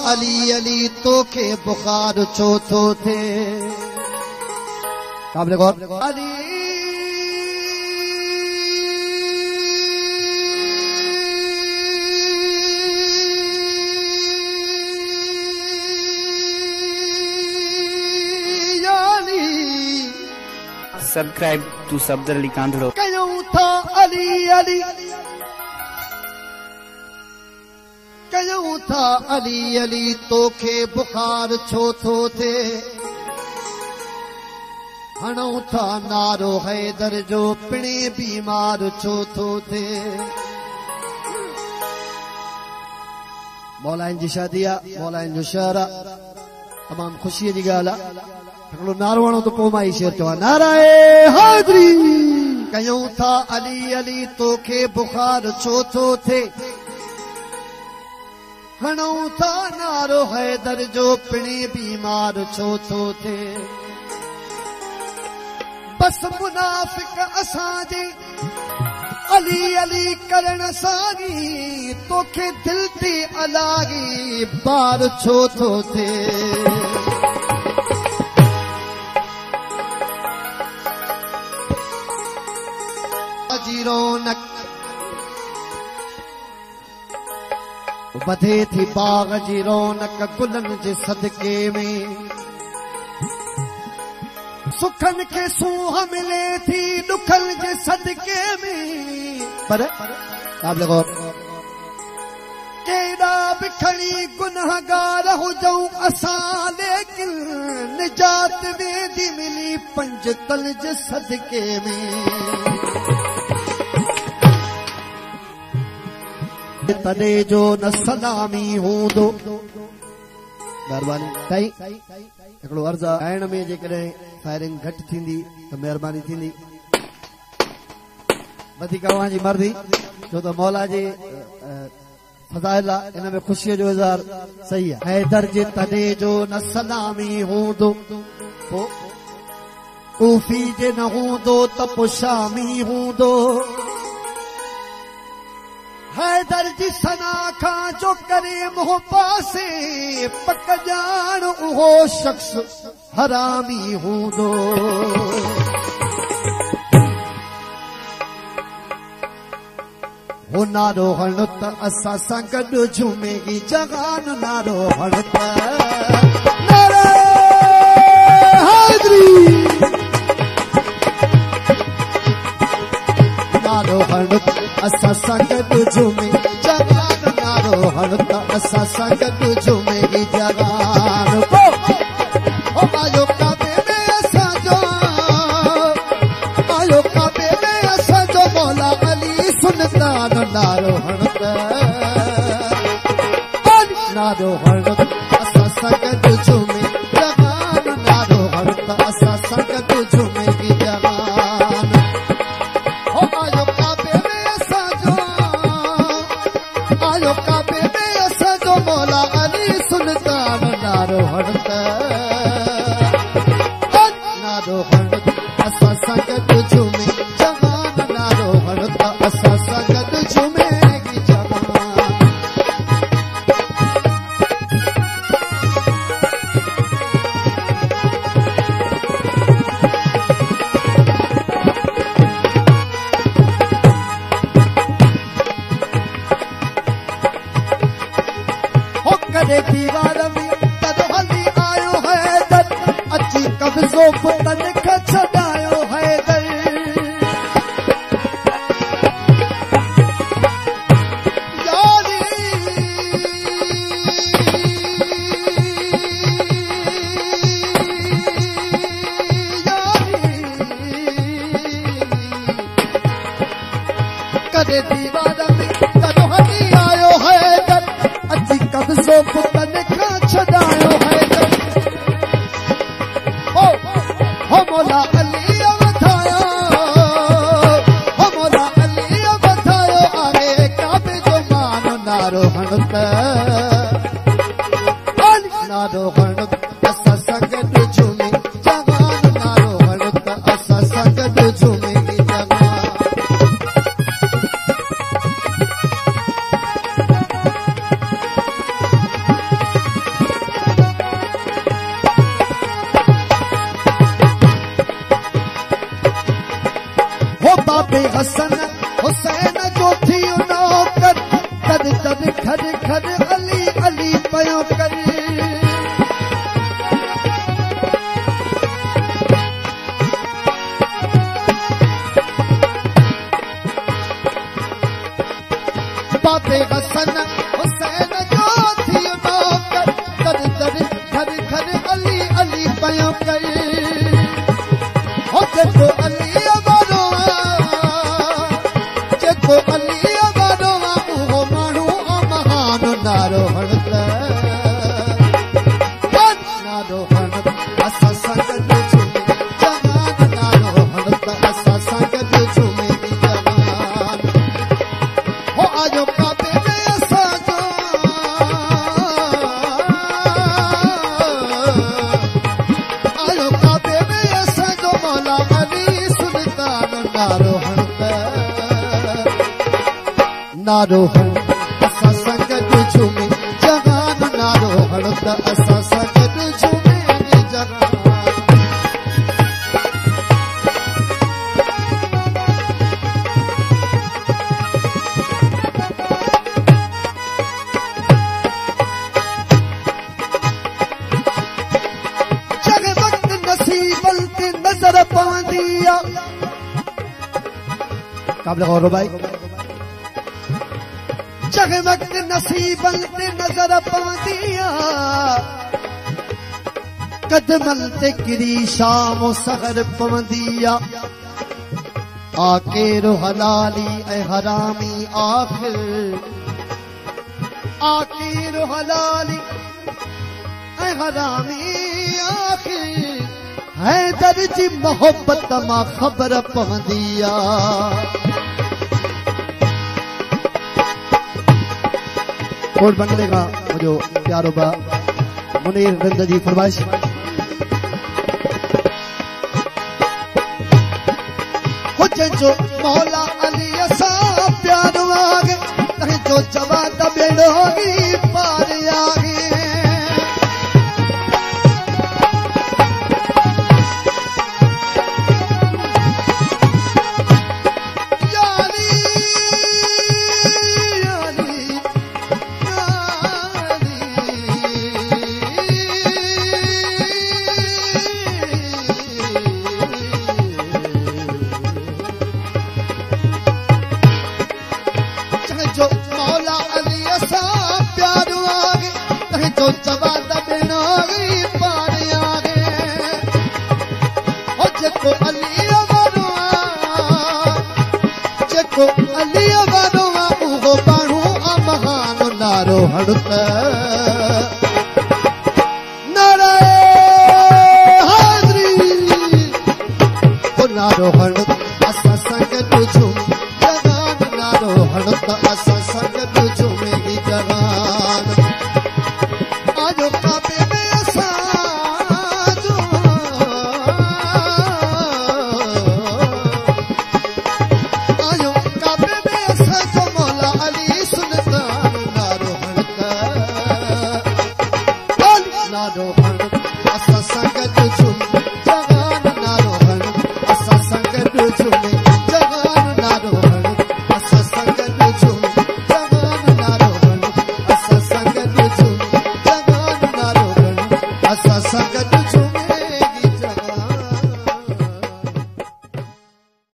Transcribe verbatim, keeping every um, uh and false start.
अली अली तोखे बुखार छो थो थे। काबिल गौर अली सब्सक्राइब टू सफदर अली कांधड़ो। कयूं था अली अली कयूं था अली अली तोखे बुखार छो थो थे। हणूं था नारो हैदर जो पिणे बीमार छो थो थे। मौलाइन जी शादी आहे, मौलाइन जो शहर आहे, तमाम ख़ुशीअ जी ॻाल्हि आहे। हिकिड़ो नारो हणो त पोइ मां ई शेर चवां। नाराए हैदरी कयूं था अली अली तोखे बुखार छो थो थे। हणूं था नारो हैदर जो पिणे बीमार छो थो थे। बस मुनाफ़िक असांजे अली अली करण सां तोखे दिल ते अलाही बार छो थो थे। जी रौनक वधे थी बाग जी रौनक गुलनि जे सदके में। सुखन के सूह मिले थी दुखन जे सदके में। पर काबिल गौर केड़ा बिखड़ी गुनहगार हुजऊं असां लेकिन निजात वेंदी मिली पंज तल जे सदके में। तॾे जो न सलामी हूंदो। महिरबानी साईं हिकिड़ो अर्ज़ु आहे ॻाइण में जेकॾहिं फायरिंग घटि थींदी त महिरबानी थींदी। वधीक अव्हां जी मर्ज़ी छो त मौला जे फज़ाइल आहे, इन में ख़ुशीअ जो इज़हार सही आहे। हैदर जे तॾे जो न सलामी हूंदो पोइ कूफी जे न हूंदो त पोइ शामी हूंदो। हैदर जी सना खां जो करे मोह पासे पक ॼाण उहो शख्स हरामी हूंदो। हो नारो हण त असां सां गॾु झूमेगी जहान। नारो हण त नारे हैदरी नारो हण असां सां गॾु झूमे जवान। नारो हण त असां सां गॾु झूमेगी जवान। आयो काबे में असांजो आयो काबे में असांजो मौला अली सुल्तान। नारो हण त नारो हण त असां सां गॾु झूमे जवान। नारो हण त असां सां गॾु झूमेगी जवान। आयो काबे में असांजो आयो काबे में असांजो मौला अली सुल्तान। नारो हण त नारो हण त असां सां गॾु झूमे जवान। नारो हण त असां सां गॾु झूमेगी जवान। कॾे दीवार में तद हली आयो हैदर अची कब्ज़ो पुतन खे छॾायो हैदर। यारी यारी कॾे दीवार में तद हली आयो हैदर अची कब्ज़ो पुतन खे छॾायो हैदर। हो हो मौला अली वधायो हो मौला अली वधायो आहे काबे जो मान। नारो हण त नारो हण त असां सां गॾु झूमे जवान। नारो हण त असां सां गॾु झूमेगी जवान। बाबे हसन हुसैन जो थी नौकर तद तद खर खर अली अली पयो कर बाबे हसन हुसैन जो थी नौकर तद तद खर खर अली अली पयो कर हो जेको अली वारो जेको अली वारो उहो माण्हू महान नारो हणत नारो हणत असां सां गॾु झूमे जहान नारो हणत असां सां गॾु झूमे जहान हो आजो काबे में असांजो आजो काबे में असांजो मौला अली सुल्तान नारो हणत नारो हणत असां सां गॾु झूमे जहान नारो हणत असां सां गॾु झूमे जहान जग वक्त नसीबन ते नजर पवंदी आ काबिल गौर भाई जग वक्त नसीबन ते नजर पवंदी आ कदमल ते किरी शाम सगर पवंदी आ आखिर हलाली ऐ हरामी आखिर आखिर हलाली ऐ हरामी आखिर हैदर जी मोहब्बत मां ख़बर पवंदी आ कोट बंगले का मुझो प्यारो बा मुनीर रिंद जी फरमाइश हो जो मौला अली असां प्यारो आगे तहे जो जवाद बेड़ोगी पार आगे जो मौला अली असां प्यारो आगे तहे जो जवाद बेड़ोगी पार आगे हो जेको अली वारो जेको अली वारो उहो माण्हू महान नारो हणत नारे हाज़री हो नारो हणत असां सां गॾु झूमे जहान नारो हणत असां सां गॾु झूमे जहान आजो काबे में असांजो आजो काबे में असांजो मौला अली सुल्तान नारो हणत नारो हणत असां सां गॾु झूमे जहान नारो हणत असां सां गॾु झूमे जहान नारो हणत असां सां गॾु झूमे जहान नारो हणत असां सां गॾु झूमे जहान नारो हणत असां सां गॾु